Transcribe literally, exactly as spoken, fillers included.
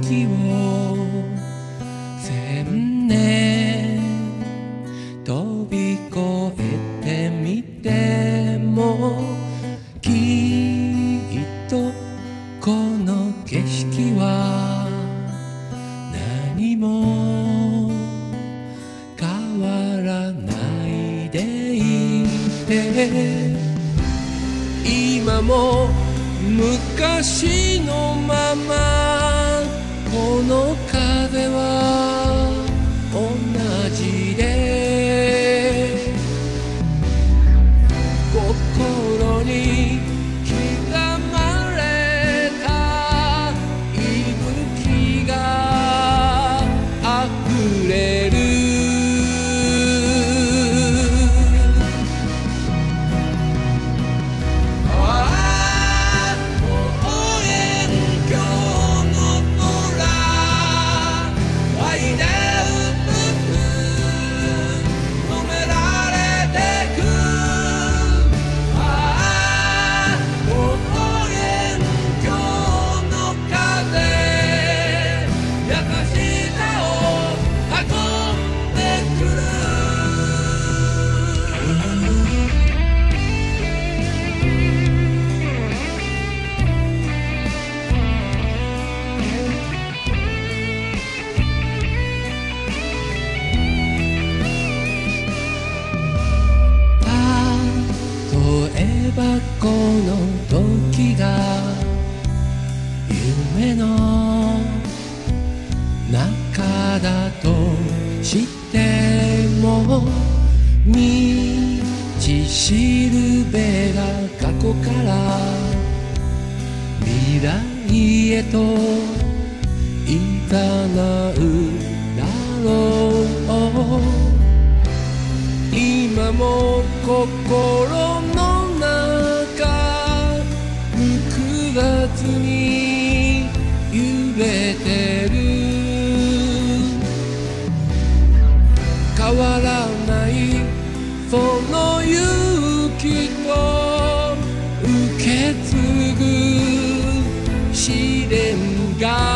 時を千年飛び越えてみてもきっとこの景色は何も変わらないでいて今も昔のままこの風は同じで心に刻まれた息吹が溢れるこの時が夢の中だとしても道しるべが過去から未来へといざなうだろう今も心の複雑に揺れてる変わらないその勇気と受け継ぐ試練が